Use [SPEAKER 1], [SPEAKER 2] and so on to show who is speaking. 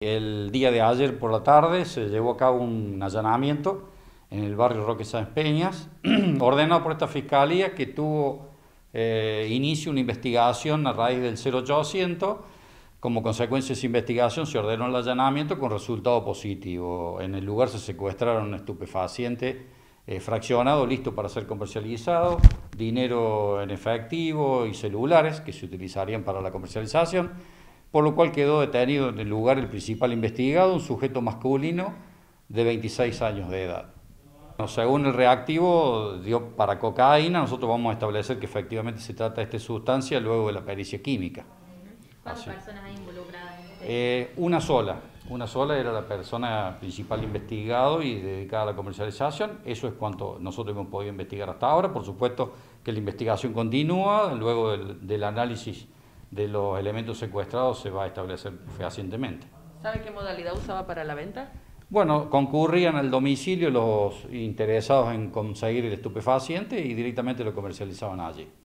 [SPEAKER 1] El día de ayer por la tarde se llevó a cabo un allanamiento en el barrio Roque Sáenz Peñas, ordenado por esta fiscalía que tuvo inicio una investigación a raíz del 0800. Como consecuencia de esa investigación se ordenó el allanamiento con resultado positivo. En el lugar se secuestraron un estupefaciente fraccionado, listo para ser comercializado, dinero en efectivo y celulares que se utilizarían para la comercialización, por lo cual quedó detenido en el lugar el principal investigado, un sujeto masculino de 26 años de edad. Según el reactivo dio para cocaína, nosotros vamos a establecer que efectivamente se trata de esta sustancia luego de la pericia química.
[SPEAKER 2] ¿Cuántas personas hay involucradas en este?
[SPEAKER 1] Una sola era la persona principal investigado y dedicada a la comercialización. Eso es cuanto nosotros hemos podido investigar hasta ahora. Por supuesto que la investigación continúa, luego del análisis de los elementos secuestrados se va a establecer fehacientemente.
[SPEAKER 3] ¿Sabe qué modalidad usaba para la venta?
[SPEAKER 1] Bueno, concurrían al domicilio los interesados en conseguir el estupefaciente y directamente lo comercializaban allí.